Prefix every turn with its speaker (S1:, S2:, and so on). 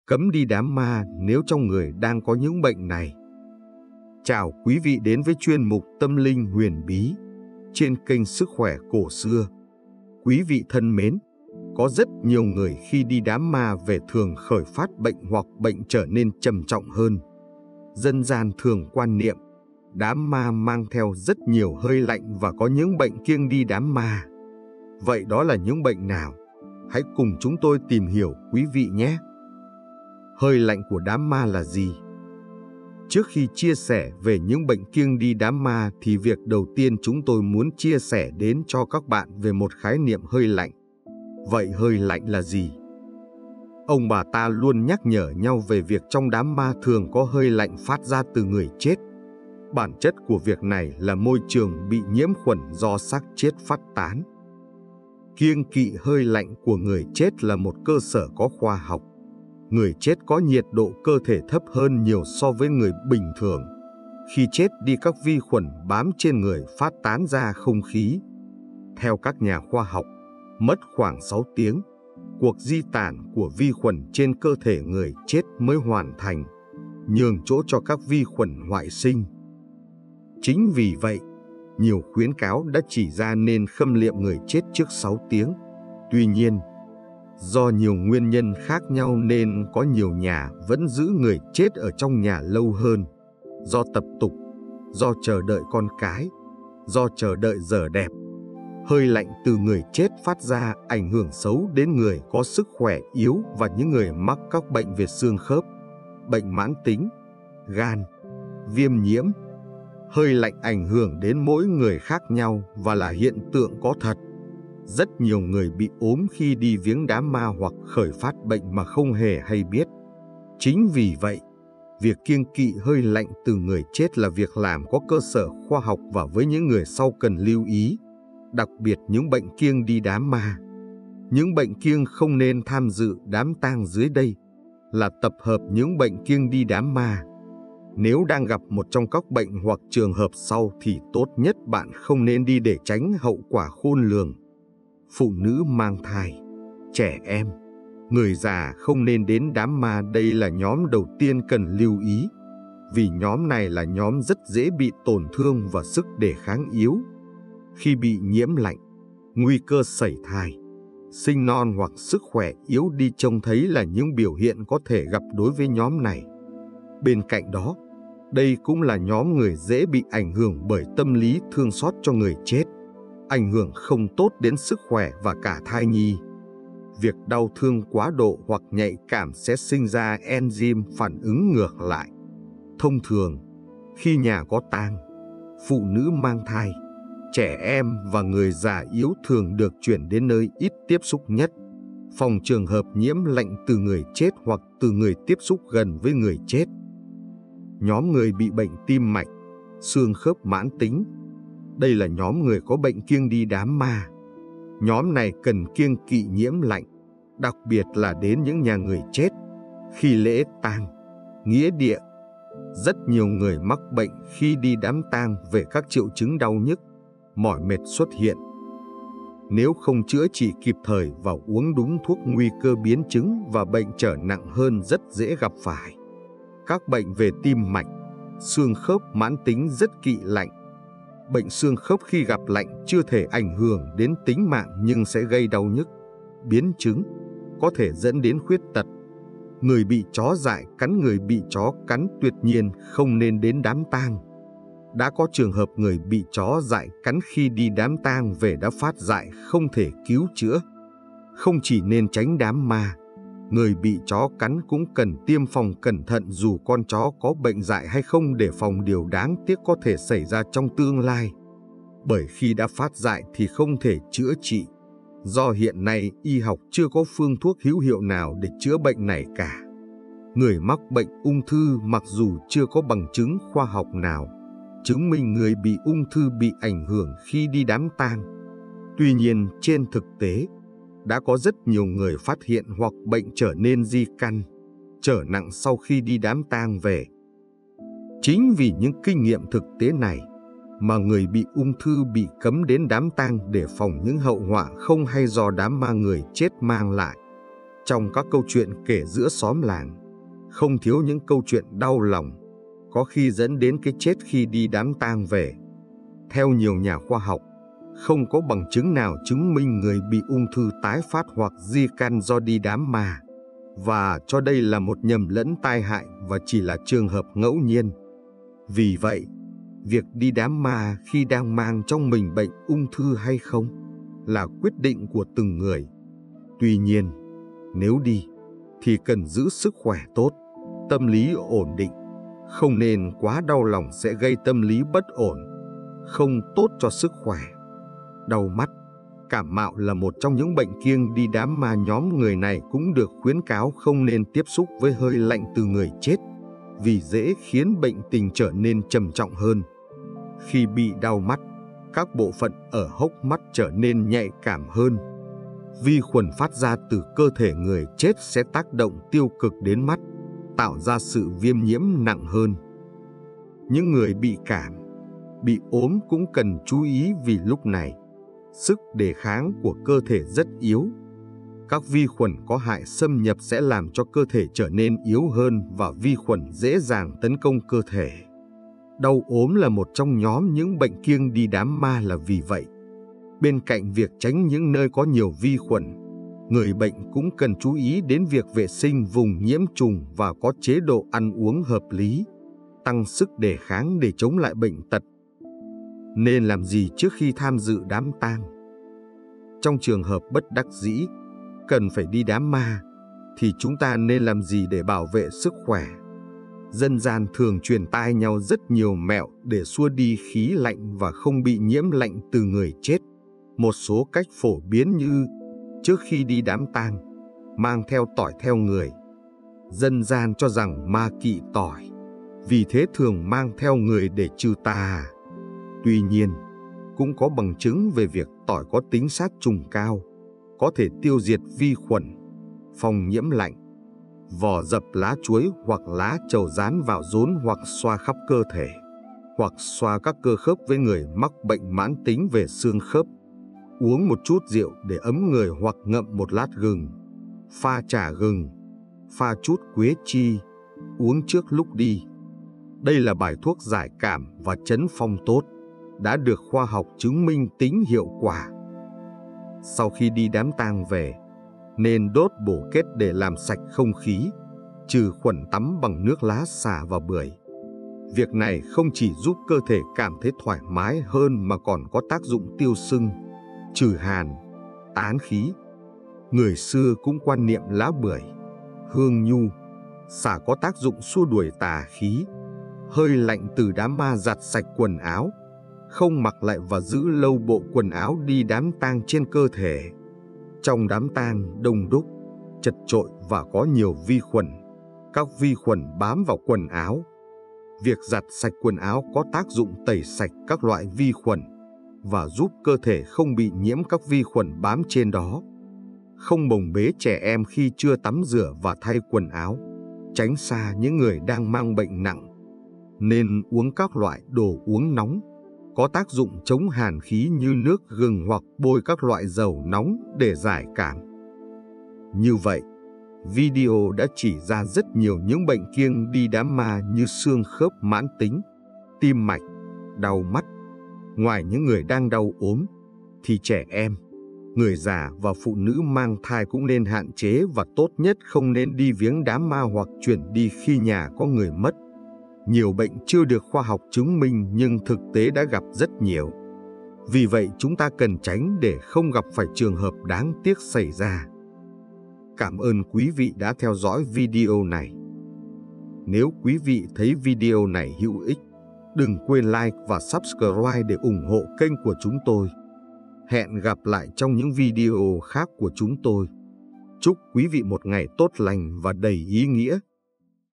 S1: Cấm đi đám ma nếu trong người đang có những bệnh này. Chào quý vị đến với chuyên mục Tâm linh huyền bí trên kênh Sức khỏe cổ xưa. Quý vị thân mến, có rất nhiều người khi đi đám ma về thường khởi phát bệnh hoặc bệnh trở nên trầm trọng hơn. Dân gian thường quan niệm đám ma mang theo rất nhiều hơi lạnh và có những bệnh kiêng đi đám ma. Vậy đó là những bệnh nào? Hãy cùng chúng tôi tìm hiểu quý vị nhé! Hơi lạnh của đám ma là gì? Trước khi chia sẻ về những bệnh kiêng đi đám ma thì việc đầu tiên chúng tôi muốn chia sẻ đến cho các bạn về một khái niệm hơi lạnh. Vậy hơi lạnh là gì? Ông bà ta luôn nhắc nhở nhau về việc trong đám ma thường có hơi lạnh phát ra từ người chết. Bản chất của việc này là môi trường bị nhiễm khuẩn do xác chết phát tán. Kiêng kỵ hơi lạnh của người chết là một cơ sở có khoa học. Người chết có nhiệt độ cơ thể thấp hơn nhiều so với người bình thường. Khi chết đi, các vi khuẩn bám trên người phát tán ra không khí. Theo các nhà khoa học, mất khoảng 6 tiếng, cuộc di tản của vi khuẩn trên cơ thể người chết mới hoàn thành, nhường chỗ cho các vi khuẩn ngoại sinh. Chính vì vậy, nhiều khuyến cáo đã chỉ ra nên khâm liệm người chết trước 6 tiếng. Tuy nhiên, do nhiều nguyên nhân khác nhau nên có nhiều nhà vẫn giữ người chết ở trong nhà lâu hơn. Do tập tục, do chờ đợi con cái, do chờ đợi giờ đẹp. Hơi lạnh từ người chết phát ra ảnh hưởng xấu đến người có sức khỏe yếu và những người mắc các bệnh về xương khớp, bệnh mãn tính, gan, viêm nhiễm. Hơi lạnh ảnh hưởng đến mỗi người khác nhau và là hiện tượng có thật. Rất nhiều người bị ốm khi đi viếng đám ma hoặc khởi phát bệnh mà không hề hay biết. Chính vì vậy, việc kiêng kỵ hơi lạnh từ người chết là việc làm có cơ sở khoa học và với những người sau cần lưu ý, đặc biệt những bệnh kiêng đi đám ma. Những bệnh kiêng không nên tham dự đám tang dưới đây là tập hợp những bệnh kiêng đi đám ma. Nếu đang gặp một trong các bệnh hoặc trường hợp sau thì tốt nhất bạn không nên đi để tránh hậu quả khôn lường. Phụ nữ mang thai, trẻ em, người già không nên đến đám ma. Đây là nhóm đầu tiên cần lưu ý, vì nhóm này là nhóm rất dễ bị tổn thương và sức đề kháng yếu. Khi bị nhiễm lạnh, nguy cơ sảy thai, sinh non hoặc sức khỏe yếu đi trông thấy là những biểu hiện có thể gặp đối với nhóm này. Bên cạnh đó, đây cũng là nhóm người dễ bị ảnh hưởng bởi tâm lý thương xót cho người chết, ảnh hưởng không tốt đến sức khỏe và cả thai nhi. Việc đau thương quá độ hoặc nhạy cảm sẽ sinh ra enzyme phản ứng ngược lại. Thông thường, khi nhà có tang, phụ nữ mang thai, trẻ em và người già yếu thường được chuyển đến nơi ít tiếp xúc nhất, phòng trường hợp nhiễm lạnh từ người chết hoặc từ người tiếp xúc gần với người chết. Nhóm người bị bệnh tim mạch, xương khớp mãn tính. Đây là nhóm người có bệnh kiêng đi đám ma. Nhóm này cần kiêng kỵ nhiễm lạnh, đặc biệt là đến những nhà người chết, khi lễ tang, nghĩa địa. Rất nhiều người mắc bệnh khi đi đám tang về các triệu chứng đau nhức, mỏi mệt xuất hiện. Nếu không chữa trị kịp thời và uống đúng thuốc, nguy cơ biến chứng và bệnh trở nặng hơn rất dễ gặp phải. Các bệnh về tim mạch, xương khớp mãn tính rất kỵ lạnh. Bệnh xương khớp khi gặp lạnh chưa thể ảnh hưởng đến tính mạng nhưng sẽ gây đau nhức, biến chứng, có thể dẫn đến khuyết tật. Người bị chó dại cắn, người bị chó cắn tuyệt nhiên không nên đến đám tang. Đã có trường hợp người bị chó dại cắn khi đi đám tang về đã phát dại không thể cứu chữa. Không chỉ nên tránh đám ma, người bị chó cắn cũng cần tiêm phòng cẩn thận dù con chó có bệnh dại hay không, để phòng điều đáng tiếc có thể xảy ra trong tương lai. Bởi khi đã phát dại thì không thể chữa trị, do hiện nay y học chưa có phương thuốc hữu hiệu nào để chữa bệnh này cả. Người mắc bệnh ung thư mặc dù chưa có bằng chứng khoa học nào chứng minh người bị ung thư bị ảnh hưởng khi đi đám tang. Tuy nhiên, trên thực tế, đã có rất nhiều người phát hiện hoặc bệnh trở nên di căn, trở nặng sau khi đi đám tang về. Chính vì những kinh nghiệm thực tế này mà người bị ung thư bị cấm đến đám tang để phòng những hậu họa không hay do đám ma người chết mang lại. Trong các câu chuyện kể giữa xóm làng, không thiếu những câu chuyện đau lòng, có khi dẫn đến cái chết khi đi đám tang về. Theo nhiều nhà khoa học, không có bằng chứng nào chứng minh người bị ung thư tái phát hoặc di căn do đi đám ma, và cho đây là một nhầm lẫn tai hại và chỉ là trường hợp ngẫu nhiên. Vì vậy, việc đi đám ma khi đang mang trong mình bệnh ung thư hay không là quyết định của từng người. Tuy nhiên, nếu đi thì cần giữ sức khỏe tốt, tâm lý ổn định, không nên quá đau lòng sẽ gây tâm lý bất ổn, không tốt cho sức khỏe. Đau mắt, cảm mạo là một trong những bệnh kiêng đi đám ma. Nhóm người này cũng được khuyến cáo không nên tiếp xúc với hơi lạnh từ người chết, vì dễ khiến bệnh tình trở nên trầm trọng hơn. Khi bị đau mắt, các bộ phận ở hốc mắt trở nên nhạy cảm hơn. Vi khuẩn phát ra từ cơ thể người chết sẽ tác động tiêu cực đến mắt, tạo ra sự viêm nhiễm nặng hơn. Những người bị cảm, bị ốm cũng cần chú ý vì lúc này, sức đề kháng của cơ thể rất yếu. Các vi khuẩn có hại xâm nhập sẽ làm cho cơ thể trở nên yếu hơn và vi khuẩn dễ dàng tấn công cơ thể. Đau ốm là một trong nhóm những bệnh kiêng đi đám ma là vì vậy. Bên cạnh việc tránh những nơi có nhiều vi khuẩn, người bệnh cũng cần chú ý đến việc vệ sinh vùng nhiễm trùng và có chế độ ăn uống hợp lý, tăng sức đề kháng để chống lại bệnh tật. Nên làm gì trước khi tham dự đám tang? Trong trường hợp bất đắc dĩ, cần phải đi đám ma, thì chúng ta nên làm gì để bảo vệ sức khỏe? Dân gian thường truyền tai nhau rất nhiều mẹo để xua đi khí lạnh và không bị nhiễm lạnh từ người chết. Một số cách phổ biến như trước khi đi đám tang, mang theo tỏi theo người. Dân gian cho rằng ma kỵ tỏi, vì thế thường mang theo người để trừ tà. Tuy nhiên, cũng có bằng chứng về việc tỏi có tính sát trùng cao, có thể tiêu diệt vi khuẩn, phòng nhiễm lạnh. Vỏ dập lá chuối hoặc lá trầu rán vào rốn hoặc xoa khắp cơ thể, hoặc xoa các cơ khớp với người mắc bệnh mãn tính về xương khớp. Uống một chút rượu để ấm người hoặc ngậm một lát gừng, pha trà gừng, pha chút quế chi, uống trước lúc đi. Đây là bài thuốc giải cảm và trấn phong tốt, đã được khoa học chứng minh tính hiệu quả. Sau khi đi đám tang về, nên đốt bổ kết để làm sạch không khí, trừ khuẩn, tắm bằng nước lá xả và bưởi. Việc này không chỉ giúp cơ thể cảm thấy thoải mái hơn mà còn có tác dụng tiêu sưng, trừ hàn, tán khí. Người xưa cũng quan niệm lá bưởi, hương nhu, xả có tác dụng xua đuổi tà khí. Hơi lạnh từ đám ma giặt sạch quần áo, không mặc lại và giữ lâu bộ quần áo đi đám tang trên cơ thể. Trong đám tang đông đúc, chật chội và có nhiều vi khuẩn, các vi khuẩn bám vào quần áo. Việc giặt sạch quần áo có tác dụng tẩy sạch các loại vi khuẩn và giúp cơ thể không bị nhiễm các vi khuẩn bám trên đó. Không bồng bế trẻ em khi chưa tắm rửa và thay quần áo, tránh xa những người đang mang bệnh nặng. Nên uống các loại đồ uống nóng, có tác dụng chống hàn khí như nước gừng hoặc bôi các loại dầu nóng để giải cảm. Như vậy, video đã chỉ ra rất nhiều những bệnh kiêng đi đám ma như xương khớp mãn tính, tim mạch, đau mắt. Ngoài những người đang đau ốm, thì trẻ em, người già và phụ nữ mang thai cũng nên hạn chế và tốt nhất không nên đi viếng đám ma hoặc chuyển đi khi nhà có người mất. Nhiều bệnh chưa được khoa học chứng minh nhưng thực tế đã gặp rất nhiều. Vì vậy chúng ta cần tránh để không gặp phải trường hợp đáng tiếc xảy ra. Cảm ơn quý vị đã theo dõi video này. Nếu quý vị thấy video này hữu ích, đừng quên like và subscribe để ủng hộ kênh của chúng tôi. Hẹn gặp lại trong những video khác của chúng tôi. Chúc quý vị một ngày tốt lành và đầy ý nghĩa.